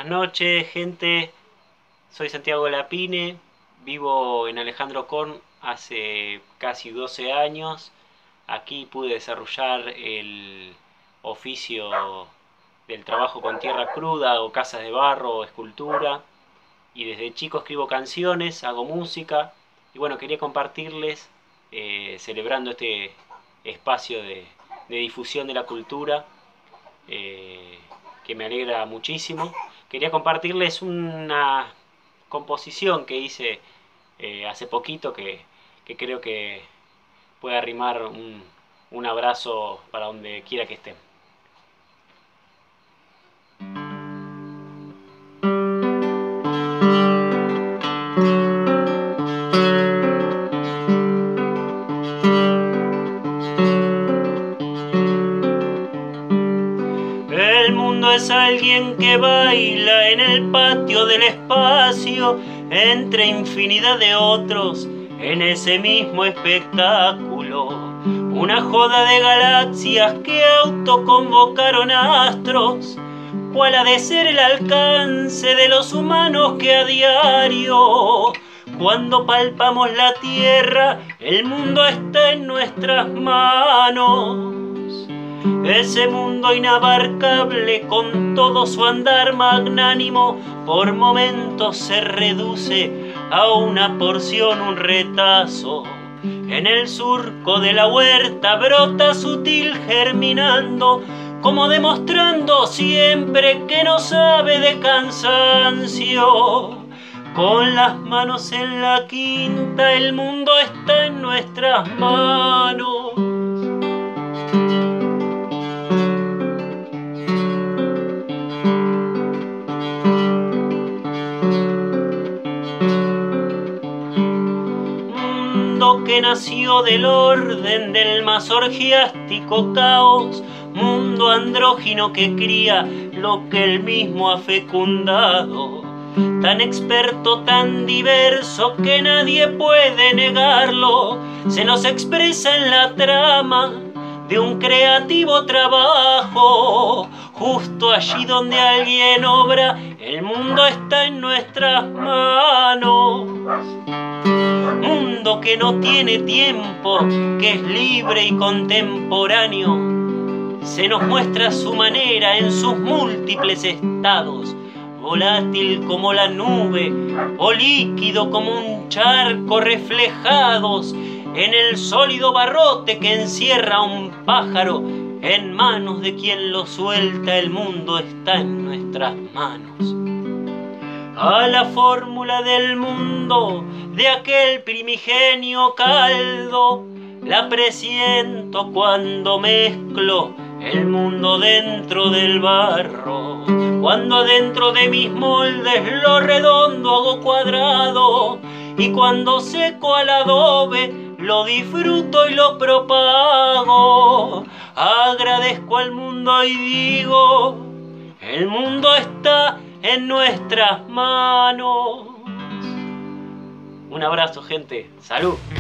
noches, gente. Soy Santiago Lapine, vivo en Alejandro Korn hace casi 12 años. Aquí pude desarrollar el oficio del trabajo con tierra cruda, hago casas de barro, escultura. Y desde chico escribo canciones, hago música. Y bueno, quería compartirles, celebrando este espacio de difusión de la cultura, que me alegra muchísimo. Quería compartirles una composición que hice hace poquito que creo que puede arrimar un abrazo para donde quiera que estén. El mundo es alguien que baila en el patio del espacio entre infinidad de otros en ese mismo espectáculo. Una joda de galaxias que autoconvocaron astros. ¿Cuál ha de ser el alcance de los humanos que a diario, cuando palpamos la tierra, el mundo está en nuestras manos? Ese mundo inabarcable con todo su andar magnánimo por momentos se reduce a una porción, un retazo. En el surco de la huerta brota sutil germinando, como demostrando siempre que no sabe de cansancio. Con las manos en la quinta el mundo está en nuestras manos. Que nació del orden del más orgiástico caos, mundo andrógino que cría lo que él mismo ha fecundado, tan experto, tan diverso que nadie puede negarlo, se nos expresa en la trama de un creativo trabajo. Justo allí donde alguien obra, el mundo está en nuestras manos. Mundo que no tiene tiempo, que es libre y contemporáneo, se nos muestra a su manera en sus múltiples estados, volátil como la nube o líquido como un charco, reflejados en el sólido barrote que encierra un pájaro. En manos de quien lo suelta, el mundo está en nuestras manos. A la fórmula del mundo, de aquel primigenio caldo, la presiento cuando mezclo el mundo dentro del barro. Cuando adentro de mis moldes lo redondo hago cuadrado, y cuando seco al adobe lo disfruto y lo propago. Agradezco al mundo y digo, el mundo está en nuestras manos. Un abrazo, gente. Salud.